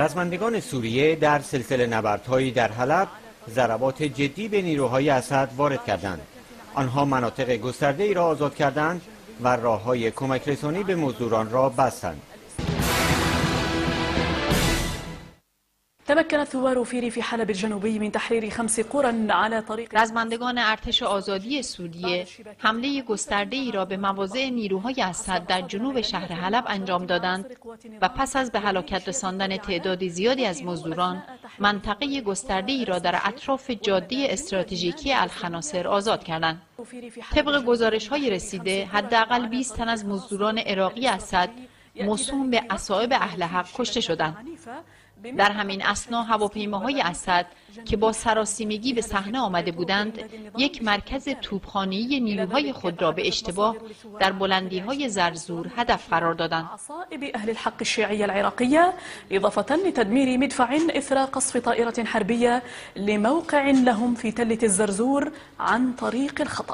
رزمندگان سوریه در سلسله نبردهایی در حلب ضربات جدی به نیروهای اسد وارد کردند. آنها مناطق گسترده‌ای را آزاد کردند و راه‌های کمک رسانی به مزدوران را بستند. تمكن الثوار في ريف حلب الجنوبي من تحرير 5 قرى على طريق. رزمندگان ارتش آزادی سوریه حمله گسترده‌ای را به مواضع نیروهای اسد در جنوب شهر حلب انجام دادند و پس از به هلاکت رساندن تعداد زیادی از مزدوران، منطقه گسترده‌ای را در اطراف جاده استراتژیکی الخناصر آزاد کردند. طبق گزارش‌های رسیده، حداقل 20 تن از مزدوران عراقی اسد موسوم به اصائب اهل حق کشته شدند. در همین اثنا هواپیماهای اسد که با سراسیمگی به صحنه آمده بودند، یک مرکز توپخانه‌ای نیروهای خود را به اشتباه در بلندی‌های زرزور هدف قرار دادند. عصائب اهل الحق الشيعية العراقية اضافة لتدمير مدفع اثر قصف طائرة حربية لموقع لهم في تلة الزرزور عن طريق الخطأ.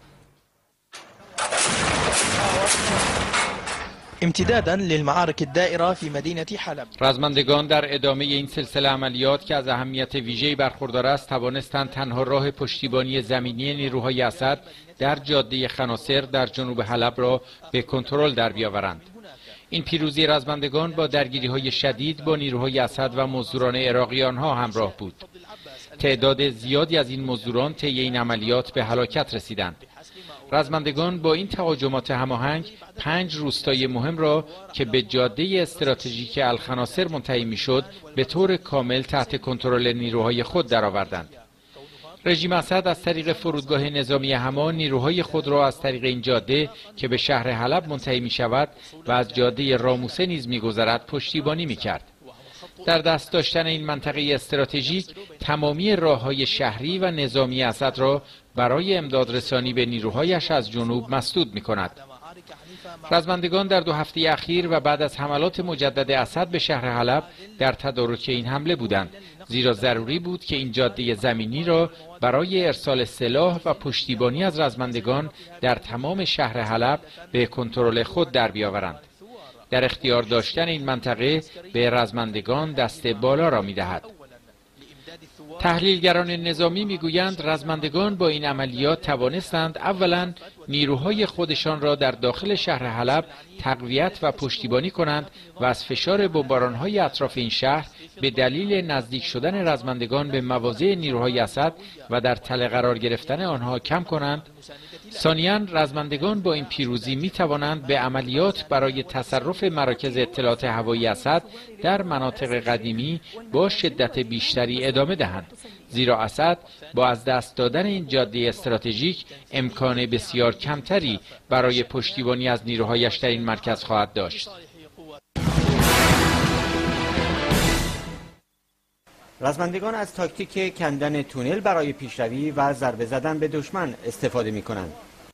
امتدادا للمعارك الدائرة في مدينة حلب. رزمندگان در ادامه این سلسله عملیات که از اهمیت ویژه‌ای برخوردار است، توانستند تنها راه پشتیبانی زمینی نیروهای اسد در جاده خناصر در جنوب حلب را به کنترل در بیاورند. این پیروزی رزمندگان با درگیری‌های شدید با نیروهای اسد و مزدوران عراقی آنها همراه بود. تعداد زیادی از این مزدوران طی این عملیات به هلاکت رسیدند. رزمندگان با این تهاجمات هماهنگ 5 روستای مهم را که به جاده استراتژیک الخناصر منتهی میشد به طور کامل تحت کنترل نیروهای خود درآوردند. رژیم اسد از طریق فرودگاه نظامی حما نیروهای خود را از طریق این جاده که به شهر حلب منتهی می شود و از جاده راموسه نیز می گذرد پشتیبانی می کرد. در دست داشتن این منطقه استراتژیک تمامی راه‌های شهری و نظامی اسد را برای امداد رسانی به نیروهایش از جنوب مسدود می‌کند. رزمندگان در 2 هفته اخیر و بعد از حملات مجدد اسد به شهر حلب در تدارک این حمله بودند، زیرا ضروری بود که این جاده زمینی را برای ارسال سلاح و پشتیبانی از رزمندگان در تمام شهر حلب به کنترل خود در بیاورند. در اختیار داشتن این منطقه به رزمندگان دست بالا را می‌دهد. تحلیلگران نظامی میگویند رزمندگان با این عملیات توانستند اولا نیروهای خودشان را در داخل شهر حلب تقویت و پشتیبانی کنند و از فشار بمباران‌های اطراف این شهر به دلیل نزدیک شدن رزمندگان به مواضع نیروهای اسد و در تله قرار گرفتن آنها کم کنند. ثانیاً رزمندگان با این پیروزی می توانند به عملیات برای تصرف مراکز اطلاعات هوایی اسد در مناطق قدیمی با شدت بیشتری ادامه دهند، زیرا اسد با از دست دادن این جاده استراتژیک امکان بسیار کمتری برای پشتیبانی از نیروهایش در این مرکز خواهد داشت. رزمندگان از تاکتیک کندن تونل برای پیشروی و ضربه زدن به دشمن استفاده می کنند.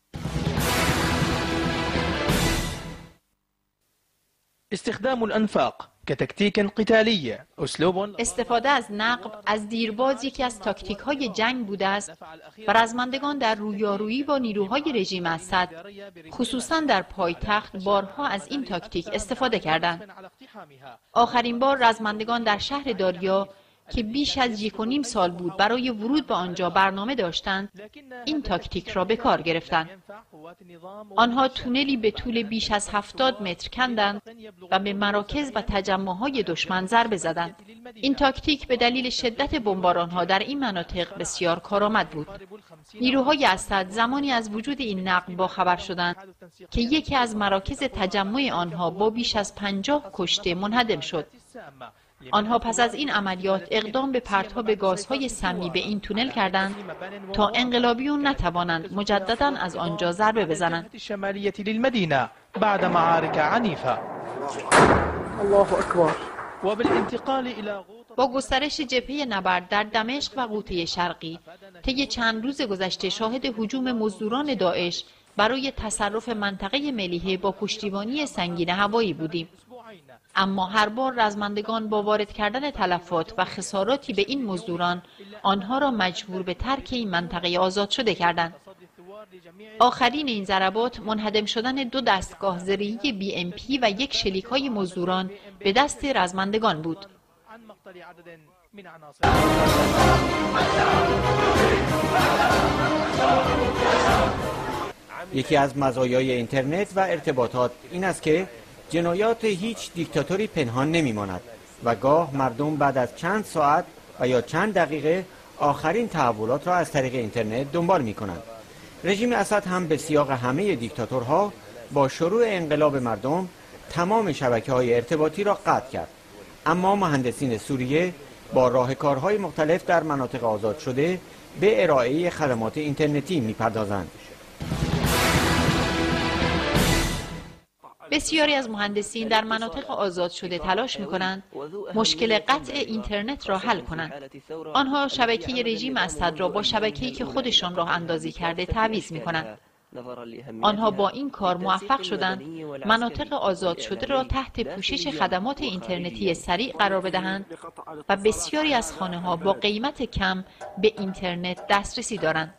استخدام الأنفاق كتكتيك قتالي اسلوب. استفاده از نقب از دیرباز یکی از تاکتیک های جنگ بوده است و رزمندگان در رویارویی با نیروهای رژیم اسد خصوصا در پایتخت بارها از این تاکتیک استفاده کردند. آخرین بار رزمندگان در شهر داریا که بیش از 1.5 سال بود برای ورود به آنجا برنامه داشتند، این تاکتیک را به کار گرفتند. آنها تونلی به طول بیش از 70 متر کندند و به مراکز و تجمع‌های دشمن ضربه زدند. این تاکتیک به دلیل شدت بمباران‌ها در این مناطق بسیار کارآمد بود. نیروهای اسد زمانی از وجود این نقب باخبر شدند که یکی از مراکز تجمع آنها با بیش از 50 کشته منهدم شد. آنها پس از این عملیات اقدام به پرتاب گازهای سمی به این تونل کردند تا انقلابیون نتوانند مجددا از آنجا ضربه بزنند. شمالیه للمدینه بعد معارك عنیفه. الله اکبر. وبالانتقال الى با گسترش جبهه نبرد در دمشق و غوطه شرقی طی چند روز گذشته شاهد هجوم مزدوران داعش برای تصرف منطقه ملیحه با پشتیبانی سنگین هوایی بودیم. اما هر بار رزمندگان با وارد کردن تلفات و خساراتی به این مزدوران آنها را مجبور به ترک این منطقه آزاد شده کردند. آخرین این ضربات منهدم شدن 2 دستگاه زرهی BMP و 1 شلیک های مزدوران به دست رزمندگان بود. یکی از مزایای اینترنت و ارتباطات این است که جنایات هیچ دیکتاتوری پنهان نمی‌ماند و گاه مردم بعد از چند ساعت و یا چند دقیقه آخرین تحولات را از طریق اینترنت دنبال می‌کنند. رژیم اسد هم به سیاق همه دیکتاتورها با شروع انقلاب مردم تمام شبکه‌های ارتباطی را قطع کرد. اما مهندسین سوریه با راهکارهای مختلف در مناطق آزاد شده به ارائه خدمات اینترنتی می‌پردازند. بسیاری از مهندسین در مناطق آزاد شده تلاش می‌کنند مشکل قطع اینترنت را حل کنند. آنها شبکه رژیم اسد را با شبکه‌ای که خودشان راه اندازی کرده تعویض می‌کنند. آنها با این کار موفق شدند مناطق آزاد شده را تحت پوشش خدمات اینترنتی سریع قرار بدهند و بسیاری از خانه‌ها با قیمت کم به اینترنت دسترسی دارند.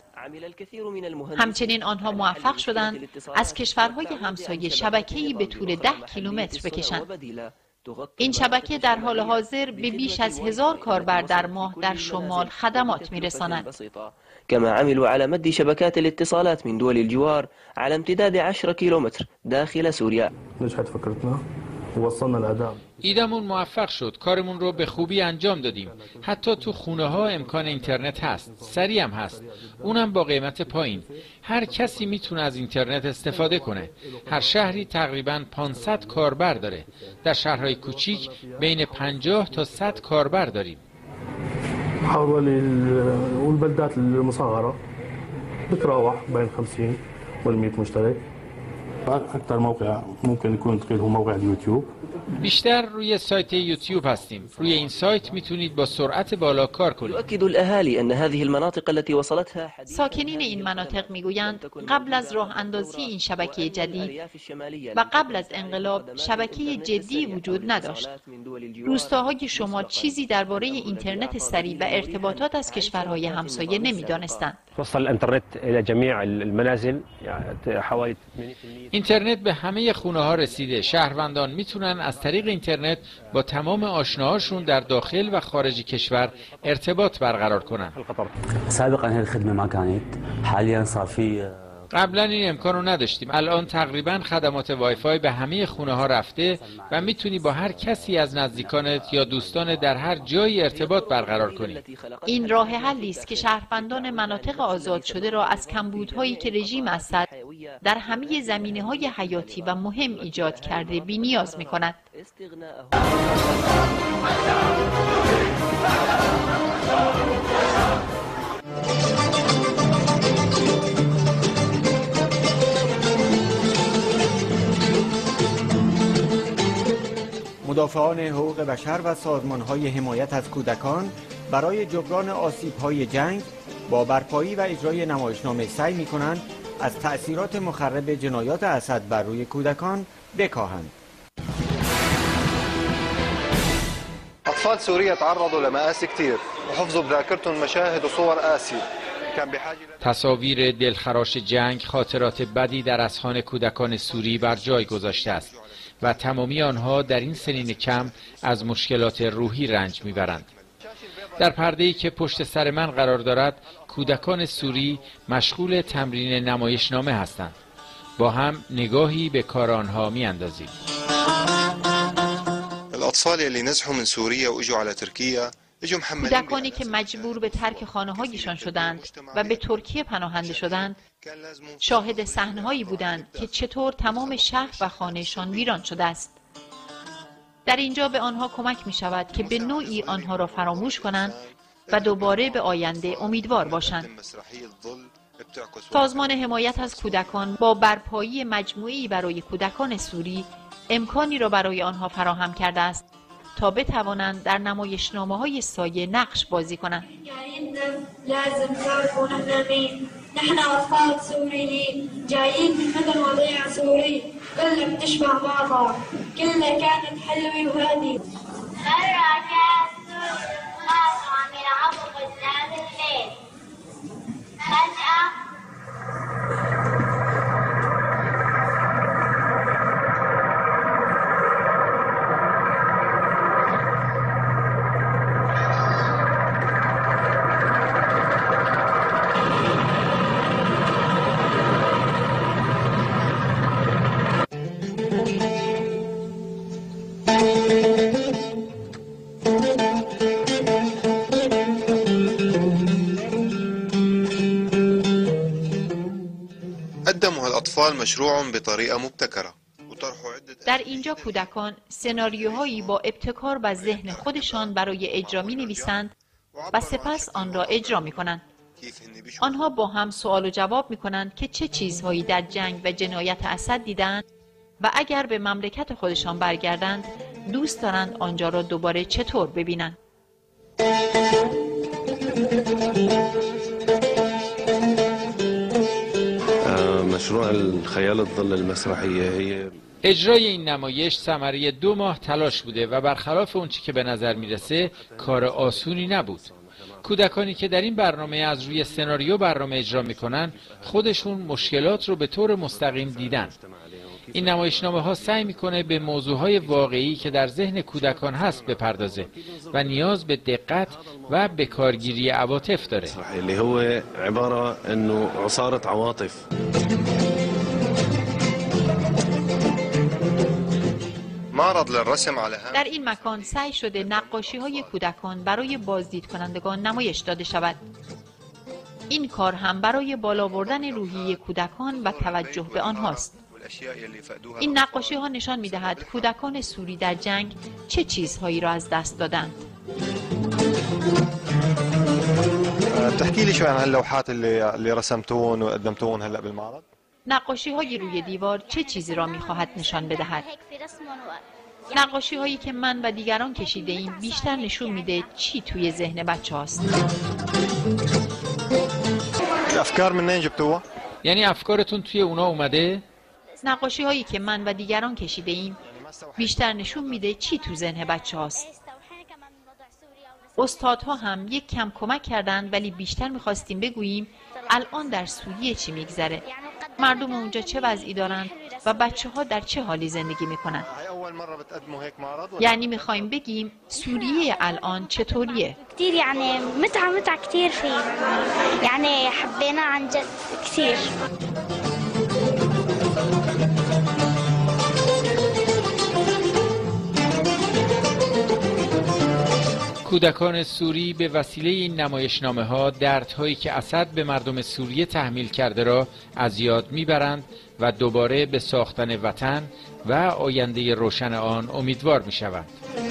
همچنین آنها موفق شدند از کشورهای همسایه شبکه‌ای به طول 10 کیلومتر بکشند. این شبکه در حال حاضر به بیش از 1000 کاربر در ماه در شمال خدمات می‌رساند. كما عملوا على مد شبكات الاتصالات من دول الجوار على امتداد 10 كيلومتر داخل سوريا. نجحت فكرتنا ووصلنا الأداء. ایدمون موفق شد، کارمون رو به خوبی انجام دادیم. حتی تو خونه ها امکان اینترنت هست، سریع هم هست، اونم با قیمت پایین. هر کسی میتونه از اینترنت استفاده کنه. هر شهری تقریباً 500 کاربر داره. در شهرهای کوچیک بین 50 تا 100 کاربر داریم. حوالي والبلدات المصغرة بتراوح بين 50 وال100 مشترك. أكثر موقع ممكن يكون تقيل هو موقع اليوتيوب. بیشتر روی سایت یوتیوب هستیم. روی این سایت میتونید با سرعت بالا کار کنید. يؤكد الأهالي أن هذه المناطق التي وصلتها ساکنین این مناطق میگویند قبل از راه اندازی این شبکه جدید و قبل از انقلاب شبکه جدی وجود نداشت. روستاهای شمال چیزی درباره اینترنت سریع و ارتباطات از کشورهای همسایه نمیدانستند. وصل الانترنت إلى جميع المنازل حوالي. اینترنت به همه خونه ها رسیده. شهروندان میتونن از طریق اینترنت با تمام آشناهاشون در داخل و خارج کشور ارتباط برقرار کنن. سابقا هذه الخدمة ما كانت، حاليا صار في. قبلا این امکان رو نداشتیم. الان تقریبا خدمات وای فای به همه خونه ها رفته و میتونی با هر کسی از نزدیکانت یا دوستان در هر جایی ارتباط برقرار کنی. این راه حلی است که شهروندان مناطق آزاد شده را از کمبودهایی که رژیم اسد در همه زمینه‌های حیاتی و مهم ایجاد کرده بی‌نیاز می‌کند. مدافعان حقوق بشر و سازمان‌های حمایت از کودکان برای جبران آسیب‌های جنگ با برپایی و اجرای نمایشنامه سعی می‌کنند از تأثیرات مخرب جنایات اسد بر روی کودکان بکاهند. أطفال سوريا تعرضوا لمآسي كتير وحفظوا بذاكرتهم مشاهد وصور قاسية. تصاویر دلخراش جنگ خاطرات بدی در اذهان کودکان سوری بر جای گذاشته است و تمامی آنها در این سنین کم از مشکلات روحی رنج میبرند. در پرده‌ای که پشت سر من قرار دارد کودکان سوری مشغول تمرین نمایشنامه هستند. با هم نگاهی به کار آنها میاندازیم. الأطفال اللي نزحوا من سوريا واجوا على تركيا. کودکانی که مجبور به ترک خانه‌هایشان شدند و به ترکیه پناهنده شدند شاهد صحنه‌هایی بودند که چطور تمام شهر و خانه‌شان ویران شده است. در اینجا به آنها کمک می شود که به نوعی آنها را فراموش کنند و دوباره به آینده امیدوار باشند. سازمان حمایت از کودکان با برپایی مجموعه‌ای برای کودکان سوری امکانی را برای آنها فراهم کرده است تا بتوانند در نمایشنامه‌های سایه نقش بازی کنند. لازم تعرفوا نحن مين. نحن أطفال سوريين جايين من مثل وضيع سوري كلها بتشبه بعضها كلها كانت حلوة وهادية. مرة كانوا عم يلعبوا قدام البيت فجأة قدموا هالأطفال مشروع بطريقة مبتكرة. در اینجا کودکان سناریوهایی با ابتکار و ذهن خودشان برای اجرا می نویسند و سپس آن را اجرا می کنند. آنها با هم سوال و جواب می کنند که چه چیزهایی در جنگ و جنایت اسد دیدند و اگر به مملکت خودشان برگردند دوست دارند آنجا را دوباره چطور ببینند. مشروع الخيال الظل المسرحية هي اجرای این نمایش ثمره 2 ماه تلاش بوده و برخلاف اونچه که به نظر میرسه کار آسونی نبود. کودکانی که در این برنامه از روی سناریو برنامه اجرا میکنن خودشون مشکلات رو به طور مستقیم دیدن. این نمایشنامه ها سعی میکنه به موضوعهای واقعی که در ذهن کودکان هست بپردازه و نیاز به دقت و به کارگیری عواطف داره. اللي هو عبارة انه عصارة عواطف. در این مکان سعی شده نقاشی های کودکان برای بازدید کنندگان نمایش داده شود. این کار هم برای بالا بردن روحیه کودکان و توجه به آنهاست. این نقاشی ها نشان می دهد کودکان سوری در جنگ چه چیزهایی را از دست دادند. تحكي لي شوي عن هاللوحات اللي رسمتوهم وقدمتوهم هلا بالمعرض؟ نقاشی های روی دیوار چه چیزی را می خواهد نشان بدهد؟ نقاشی هایی که من و دیگران کشیده ایم بیشتر نشون میده چی توی ذهن بچه هاست. الافكار منين جبتوها؟ یعنی افکارتون توی اونا اومده؟ نقاشی هایی که من و دیگران کشیده ایم بیشتر نشون میده چی تو ذهن بچه هاست. استادها هم یک کم کمک کردند ولی بیشتر میخواستیم بگوییم الان در سوریه چی میگذره، مردم اونجا چه وضعی دارند و بچه ها در چه حالی زندگی میکنند. یعنی میخوایم بگیم سوریه الان چطوریه. كثير يعني متعة كثير فيه، يعني حبينا عن جد كثير. کودکان سوری به وسیله این نمایشنامه ها دردهایی که اسد به مردم سوریه تحمیل کرده را از یاد میبرند و دوباره به ساختن وطن و آینده روشن آن امیدوار میشوند.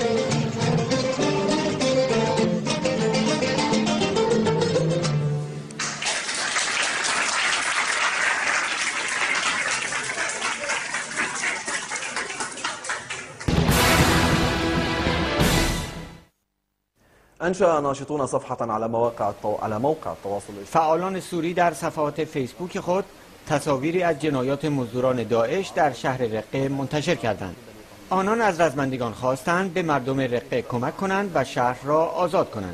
أنشأ ناشطون صفحة على موقع التواصل الاجتماعي. فعالان سوری در صفحات فیسبوک خود تصاویری از جنایات مزدوران داعش در شهر رقه منتشر کردند. آنان از رزمندگان خواستند به مردم رقه کمک کنند و شهر را آزاد کنند.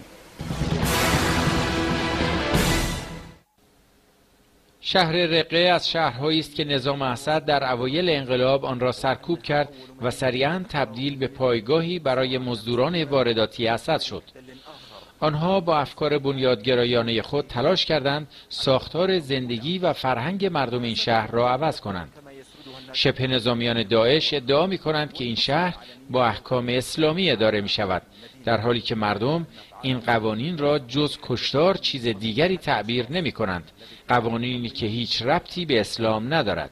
شهر رقه از شهرهایی است که نظام اسد در اوایل انقلاب آن را سرکوب کرد و سریعاً تبدیل به پایگاهی برای مزدوران وارداتی اسد شد. آنها با افکار بنیادگرایانه خود تلاش کردند ساختار زندگی و فرهنگ مردم این شهر را عوض کنند. شبه نظامیان داعش ادعا می کنند که این شهر با احکام اسلامی اداره می شود، در حالی که مردم این قوانین را جز کشتار چیز دیگری تعبیر نمی کنند، قوانینی که هیچ ربطی به اسلام ندارد.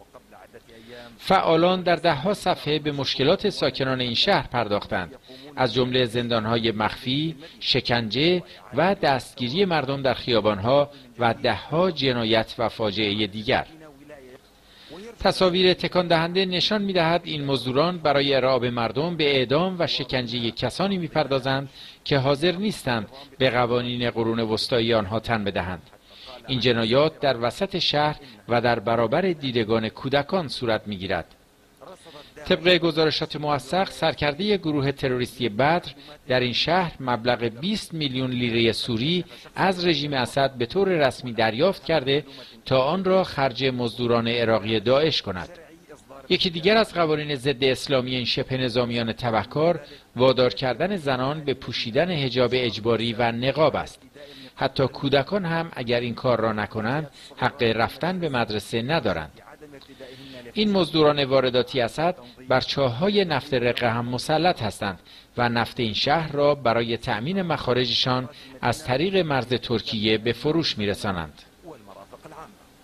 فعالان در دهها صفحه به مشکلات ساکنان این شهر پرداختند، از جمله زندانهای مخفی، شکنجه و دستگیری مردم در خیابانها و دهها جنایت و فاجعه دیگر. تصاویر تکان دهنده نشان می‌دهد این مزدوران برای ارعاب مردم به اعدام و شکنجه کسانی می‌پردازند که حاضر نیستند به قوانین قرون وسطایی آنها تن بدهند. این جنایات در وسط شهر و در برابر دیدگان کودکان صورت می‌گیرد. طبق گزارشات موثق، سرکرده گروه تروریستی بدر در این شهر مبلغ 20 میلیون لیره سوری از رژیم اسد به طور رسمی دریافت کرده تا آن را خرج مزدوران عراقی داعش کند. یکی دیگر از قوانین ضد اسلامی این شبه نظامیان تبهکار وادار کردن زنان به پوشیدن حجاب اجباری و نقاب است. حتی کودکان هم اگر این کار را نکنند حق رفتن به مدرسه ندارند. این مزدوران وارداتی اسد بر چاه‌های نفت رقه هم مسلط هستند و نفت این شهر را برای تأمین مخارجشان از طریق مرز ترکیه به فروش می‌رسانند.